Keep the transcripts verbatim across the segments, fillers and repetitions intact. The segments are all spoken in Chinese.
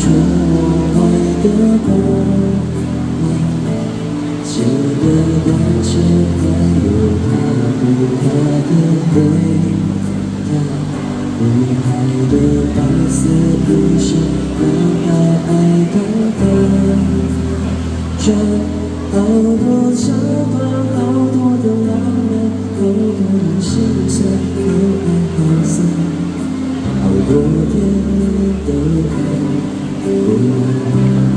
出我爱的光。记得当前还有他不他的回答，女孩的白色衣裳，男孩爱当他。这好多桥段，好多的浪漫，好多的心酸，有爱好散，好多天都看不完。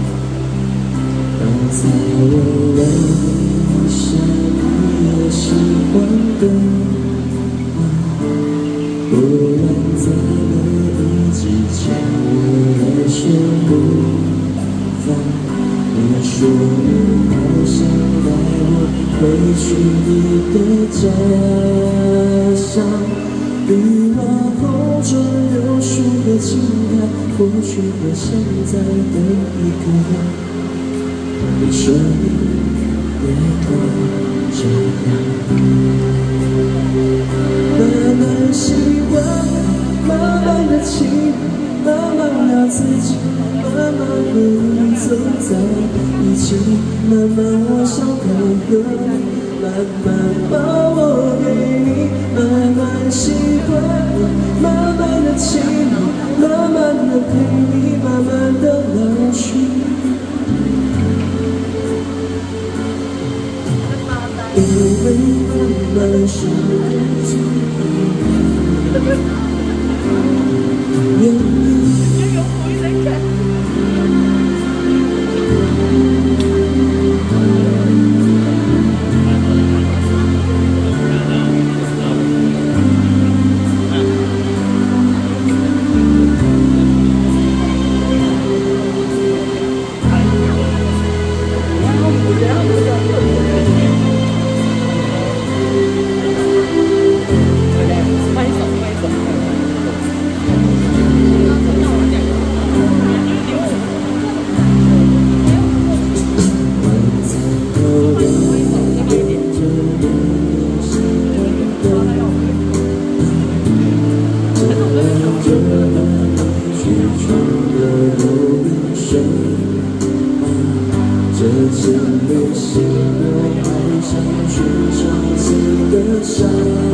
刚才我问一下你有喜欢的吗？不然在没你之前我来说不放。你说你好想带我回去你的家乡，绿瓦红砖有树的青苔，过去和现在的一个。你说你也会这样，慢慢习惯，慢慢的亲，慢慢聊自己，慢慢和你走在一起，慢慢我想配合你，慢慢把我给你，慢慢习惯，慢慢的亲你，慢慢的陪你，慢慢的老去。因为慢慢是自己原因。这次旅行我还想去上次的山，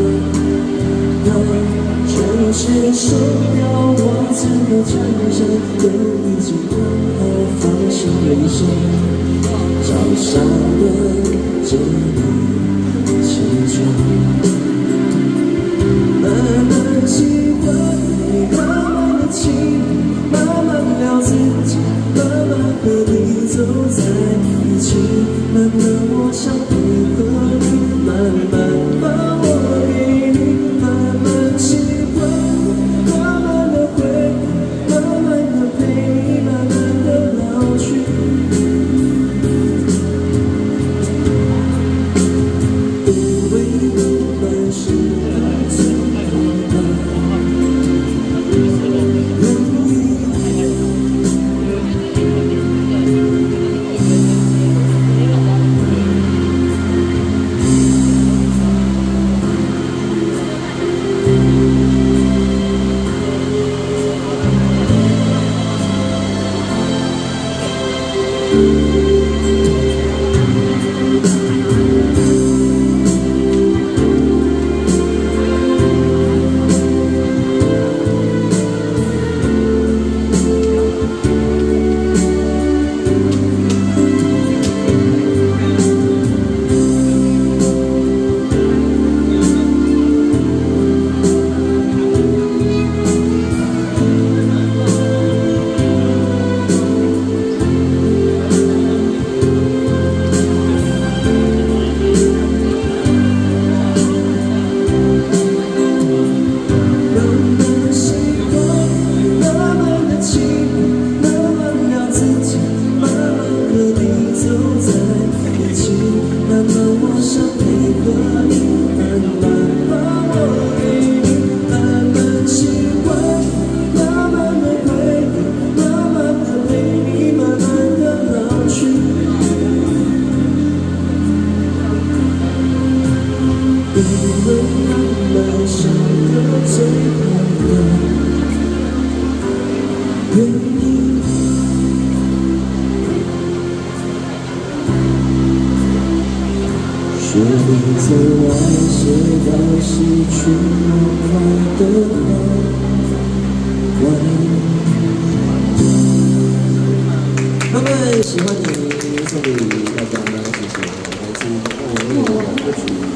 那就是手表袜子和衬衫都已经刚好放心人生，早上的这里起床，慢慢习惯你，慢慢的亲你，慢慢聊自己，慢慢和你走在一起，慢慢我想配合你，慢慢把我给你，慢慢习惯，慢慢的回忆，慢慢的陪你，慢慢的老去。因为慢慢是最好的。 这里走来写到失去梦幻的傍晚。那么喜欢你送给大家，谢谢，来自莫文蔚的歌曲。